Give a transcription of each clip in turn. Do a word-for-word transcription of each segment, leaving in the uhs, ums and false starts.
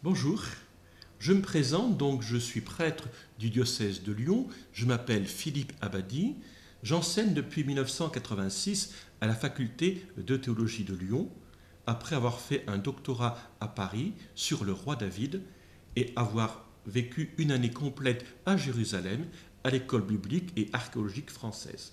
Bonjour, je me présente, donc je suis prêtre du diocèse de Lyon, je m'appelle Philippe Abadi, j'enseigne depuis mille neuf cent quatre-vingt-six à la faculté de théologie de Lyon, après avoir fait un doctorat à Paris sur le roi David et avoir vécu une année complète à Jérusalem à l'école biblique et archéologique française.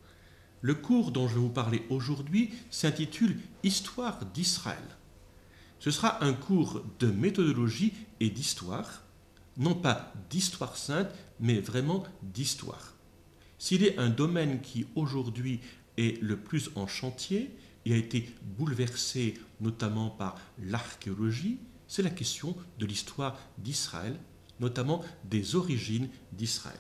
Le cours dont je vais vous parler aujourd'hui s'intitule « Histoire d'Israël ». Ce sera un cours de méthodologie et d'histoire, non pas d'histoire sainte, mais vraiment d'histoire. S'il est un domaine qui aujourd'hui est le plus en chantier et a été bouleversé notamment par l'archéologie, c'est la question de l'histoire d'Israël, notamment des origines d'Israël.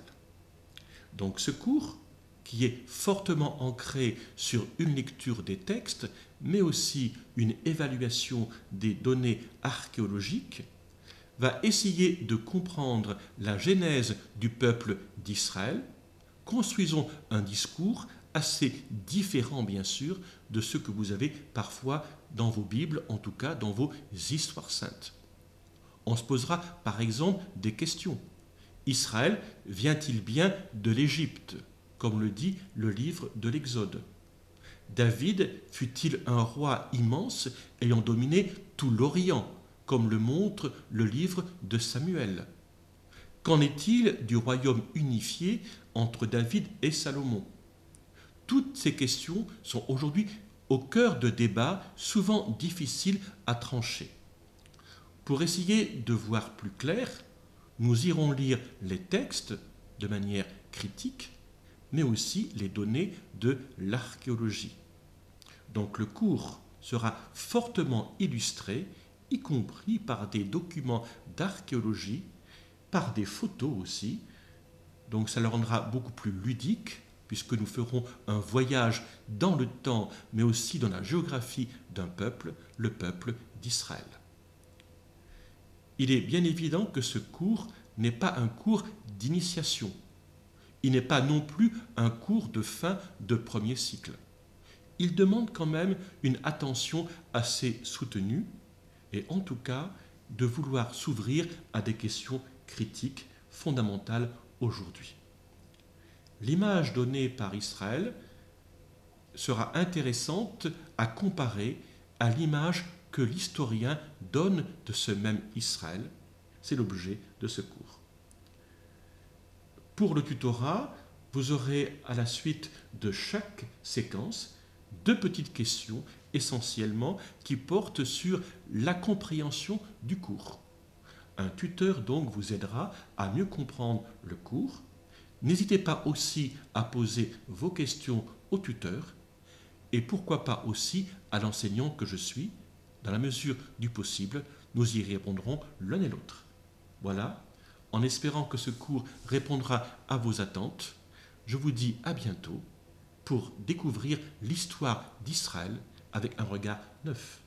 Donc ce cours, qui est fortement ancré sur une lecture des textes, mais aussi une évaluation des données archéologiques, va essayer de comprendre la genèse du peuple d'Israël. Construisons un discours assez différent, bien sûr, de ce que vous avez parfois dans vos Bibles, en tout cas dans vos histoires saintes. On se posera par exemple des questions. Israël vient-il bien de l'Égypte, comme le dit le livre de l'Exode? David fut-il un roi immense ayant dominé tout l'Orient, comme le montre le livre de Samuel? Qu'en est-il du royaume unifié entre David et Salomon? Toutes ces questions sont aujourd'hui au cœur de débats souvent difficiles à trancher. Pour essayer de voir plus clair, nous irons lire les textes de manière critique, mais aussi les données de l'archéologie. Donc le cours sera fortement illustré, y compris par des documents d'archéologie, par des photos aussi. Donc ça le rendra beaucoup plus ludique, puisque nous ferons un voyage dans le temps, mais aussi dans la géographie d'un peuple, le peuple d'Israël. Il est bien évident que ce cours n'est pas un cours d'initiation. Il n'est pas non plus un cours de fin de premier cycle. Il demande quand même une attention assez soutenue et en tout cas de vouloir s'ouvrir à des questions critiques fondamentales aujourd'hui. L'image donnée par Israël sera intéressante à comparer à l'image que l'historien donne de ce même Israël. C'est l'objet de ce cours. Pour le tutorat, vous aurez à la suite de chaque séquence deux petites questions essentiellement qui portent sur la compréhension du cours. Un tuteur donc vous aidera à mieux comprendre le cours. N'hésitez pas aussi à poser vos questions au tuteur et pourquoi pas aussi à l'enseignant que je suis. Dans la mesure du possible, nous y répondrons l'un et l'autre. Voilà. En espérant que ce cours répondra à vos attentes, je vous dis à bientôt pour découvrir l'histoire d'Israël avec un regard neuf.